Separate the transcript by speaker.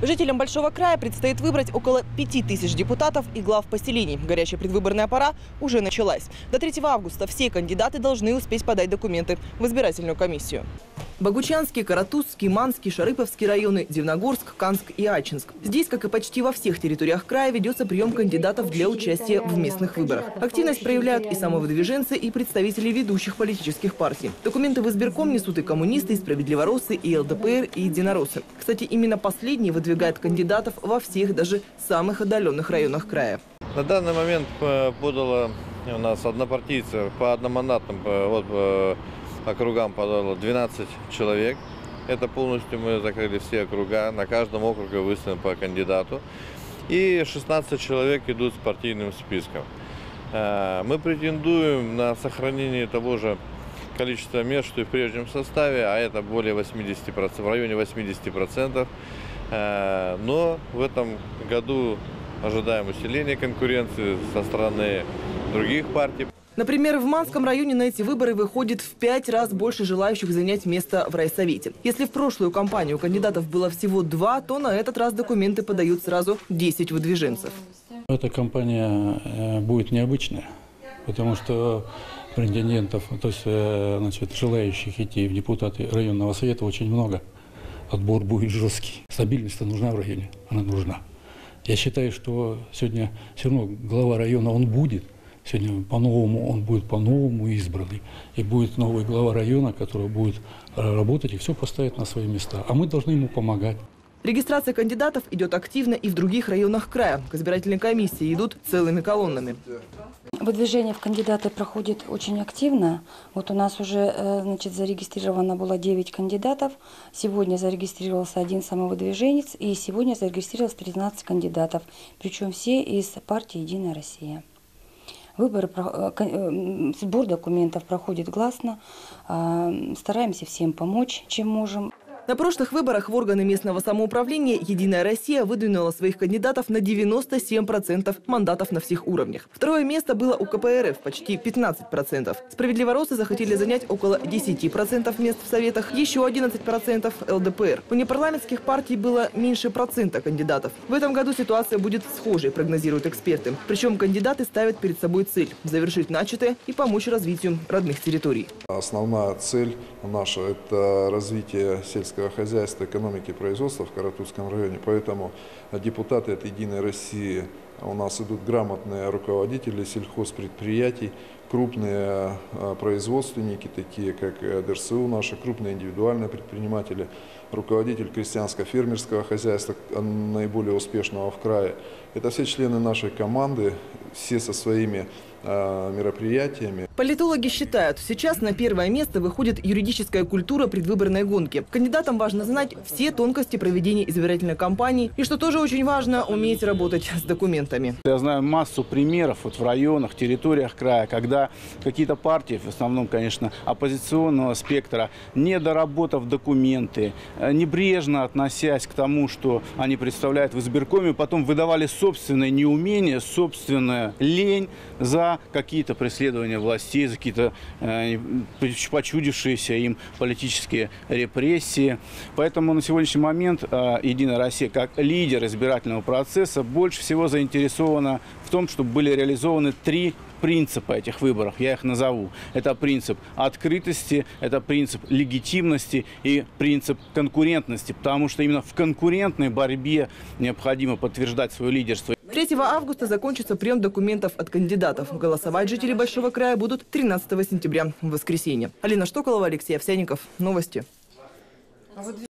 Speaker 1: Жителям Большого края предстоит выбрать около 5000 депутатов и глав поселений. Горячая предвыборная пора уже началась. До 3 августа все кандидаты должны успеть подать документы в избирательную комиссию. Богучанский, Каратузский, Манский, Шарыповский районы, Дивногорск, Канск и Ачинск. Здесь, как и почти во всех территориях края, ведется прием кандидатов для участия в местных выборах. Активность проявляют и самовыдвиженцы, и представители ведущих политических партий. Документы в избирком несут и коммунисты, и справедливоросы, и ЛДПР, и единороссы. Кстати, именно последние выдвигают кандидатов во всех, даже самых отдаленных районах края.
Speaker 2: На данный момент подало у нас однопартийцы по одномандатным округам подало 12 человек. Это полностью мы закрыли все округа. На каждом округе выставлен по кандидату. И 16 человек идут с партийным списком. Мы претендуем на сохранение того же количества мест, что и в прежнем составе, а это более 80%, в районе 80%. Но в этом году ожидаем усиления конкуренции со стороны других партий.
Speaker 1: Например, в Манском районе на эти выборы выходит в 5 раз больше желающих занять место в райсовете. Если в прошлую кампанию кандидатов было всего 2, то на этот раз документы подают сразу 10 выдвиженцев.
Speaker 3: Эта кампания будет необычная, потому что претендентов, то есть желающих идти в депутаты районного совета очень много. Отбор будет жесткий. Стабильность нужна в районе, она нужна. Я считаю, что сегодня все равно глава района он будет. Сегодня по-новому он будет по-новому избранный. И будет новый глава района, который будет работать и все поставить на свои места. А мы должны ему помогать.
Speaker 1: Регистрация кандидатов идет активно и в других районах края. К избирательной комиссии идут целыми колоннами.
Speaker 4: Выдвижение в кандидаты проходит очень активно. Вот у нас уже зарегистрировано было 9 кандидатов. Сегодня зарегистрировался 1 самовыдвиженец. И сегодня зарегистрировалось 13 кандидатов. Причем все из партии «Единая Россия». Сбор документов проходит гласно. Стараемся всем помочь, чем можем.
Speaker 1: На прошлых выборах в органы местного самоуправления «Единая Россия» выдвинула своих кандидатов на 97% мандатов на всех уровнях. Второе место было у КПРФ – почти 15%. Справедливоросы захотели занять около 10% мест в советах, еще 11% ЛДПР. У непарламентских партий было меньше процента кандидатов. В этом году ситуация будет схожей, прогнозируют эксперты. Причем кандидаты ставят перед собой цель – завершить начатое и помочь развитию родных территорий.
Speaker 5: Основная цель наша – это развитие сельского хозяйства, экономики и производства в Каратузском районе. Поэтому депутаты от «Единой России» у нас идут грамотные руководители сельхозпредприятий, крупные производственники, такие как ДРСУ, наши крупные индивидуальные предприниматели, руководитель крестьянско-фермерского хозяйства, наиболее успешного в крае. Это все члены нашей команды, все со своими мероприятиями.
Speaker 1: Политологи считают, сейчас на первое место выходит юридическая культура предвыборной гонки. Кандидатам важно знать все тонкости проведения избирательной кампании и, что тоже очень важно, уметь работать с документами.
Speaker 6: Я знаю массу примеров в районах, территориях края, когда какие-то партии, в основном, конечно, оппозиционного спектра, не доработав документы, небрежно относясь к тому, что они представляют в избиркоме, потом выдавали собственное неумение, собственную лень за какие-то преследования властей, за какие-то почудившиеся им политические репрессии. Поэтому на сегодняшний момент «Единая Россия» как лидер избирательного процесса больше всего заинтересована в том, чтобы были реализованы 3 принципа этих выборов, я их назову. Это принцип открытости, это принцип легитимности и принцип конкурентности, потому что именно в конкурентной борьбе необходимо подтверждать свое лидерство.
Speaker 1: 3 августа закончится прием документов от кандидатов. Голосовать жители Большого края будут 13 сентября, в воскресенье. Алина Штоколова, Алексей Овсянников. Новости.